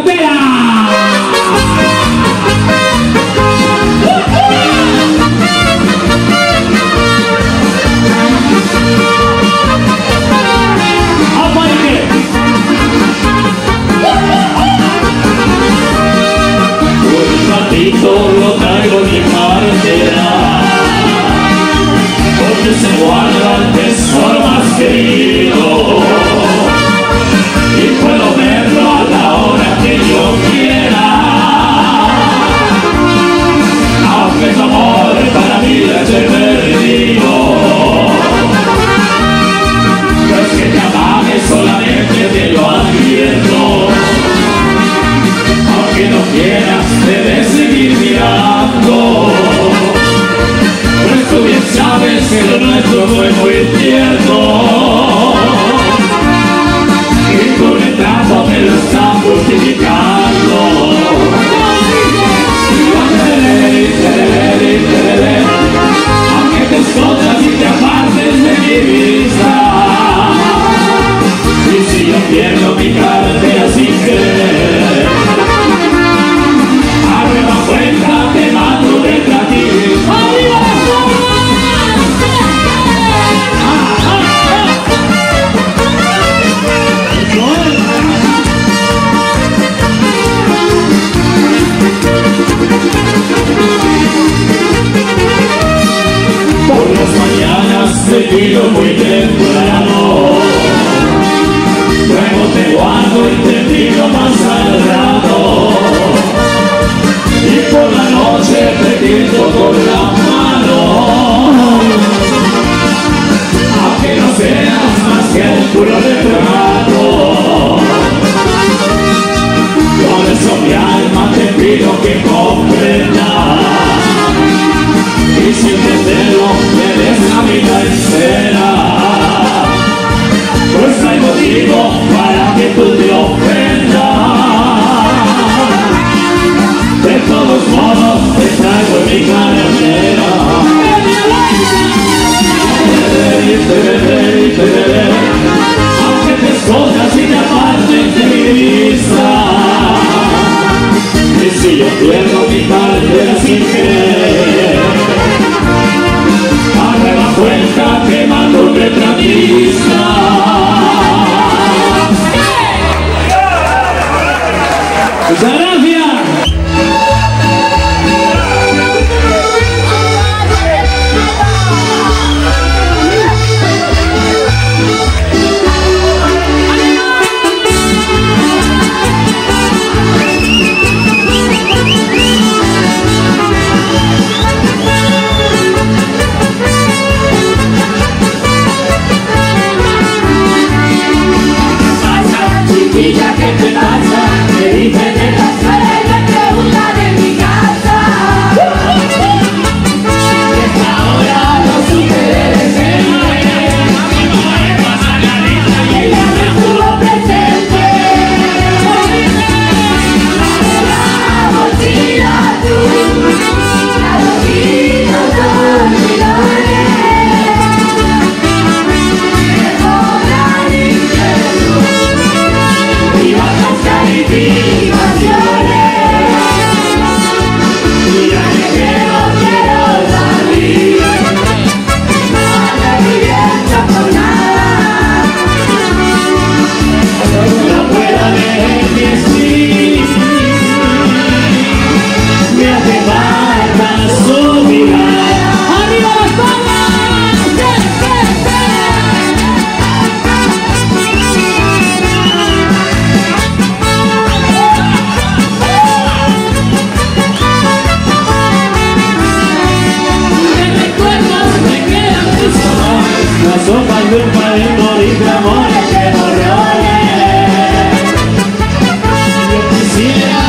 Lo traigo en mi cartera, donde se guarda el tesoro más querido, y puedo verlo a la hora que yo quiera. Aunque tu amor para mí esté perdido, no es que te amague, solamente te lo advierto. Aunque no quieras, debes seguir mirando, pues tú bien sabes que lo nuestro fue muy tierno, y tu retrato me lo está justificando. Aunque te escondas y te apartes de mi vista, y si yo pierdo mi cartera sin querer, cuenta te mando de ti. ¡Arriba las por las mañanas te pido muy temprano, luego te guardo y te pido más al rato, y por la noche te pinto con la mano, aunque no seas más que un puro retrato. Por eso mi alma te pido que comprendas, y si entero me des la vida entera, pues no hay motivo para que tú te ofendas. De todos modos te traigo en mi cartera, aunque te escondas y te apartes de mi vista, y si yo pierdo mi cartera sin querer, haga cuenta que mando un retratista. Muchas gracias. Chiquilla, ¿qué te pasa? Me dicen en la escuela y me preguntan en mi casa. Y esta hora no supe de decirme, ella me estuvo presente. La mochila tú, la mochila tú, las hojas de un país de amores que no rolen. Yo quisiera